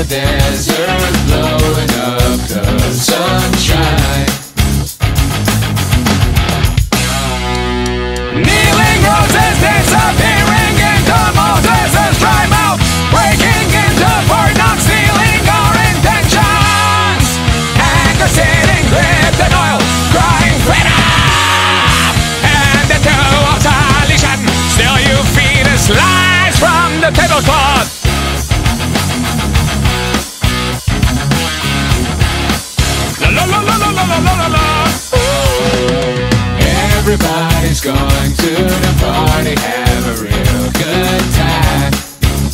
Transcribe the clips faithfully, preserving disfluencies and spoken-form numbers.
the desert, blowing up the sunshine. Kneeling roses disappearing into Moses' dry mouth, breaking into Fort Knox, stealing our intentions. Anger sitting dripped in oil, crying freedom. And the two of solution, still you feed us lies from the tablecloth. La la la la la la la la la. Everybody's going to the party, have a real good time.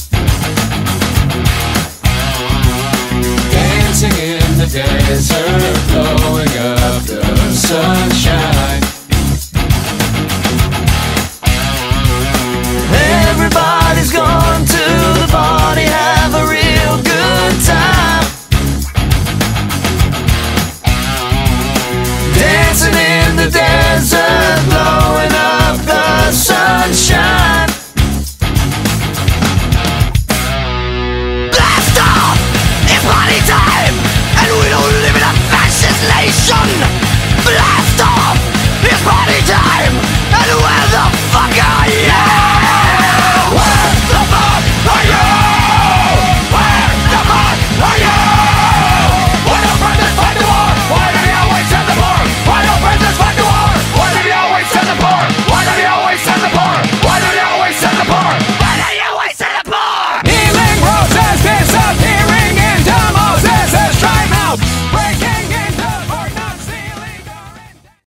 Dancing in the desert,